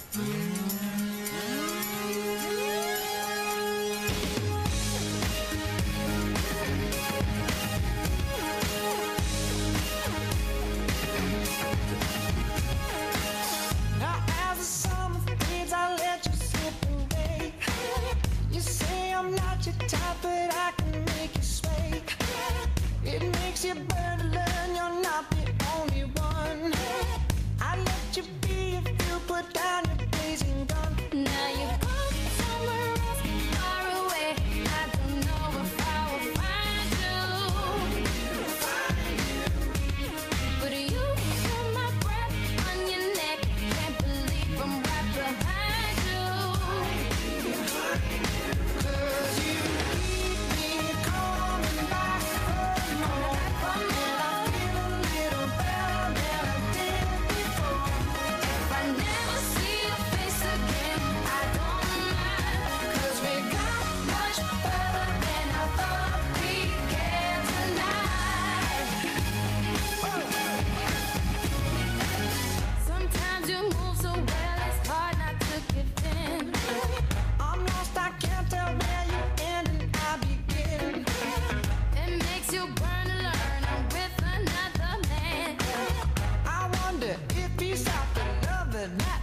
Now as the summer fades, I let you slip away. You say I'm not your type, but I can make you sway. It makes you burn to learn you're not the only one. I let you be if you put down your blazing gun. Now you're gone somewhere else, far away. I don't know if I will find you. But you feel my breath on your neck. Can't believe I'm right behind you. 'Cause you keep me coming back for more. And I feel a little better than I did before. If I never see your face again, I don't mind. 'Cause we got much further than I thought we can tonight. Sometimes you move so well, it's hard not to give in. I'm lost, I can't tell where you end and I begin. It makes you burn to learn I'm with another man. I wonder if he's out to love or not.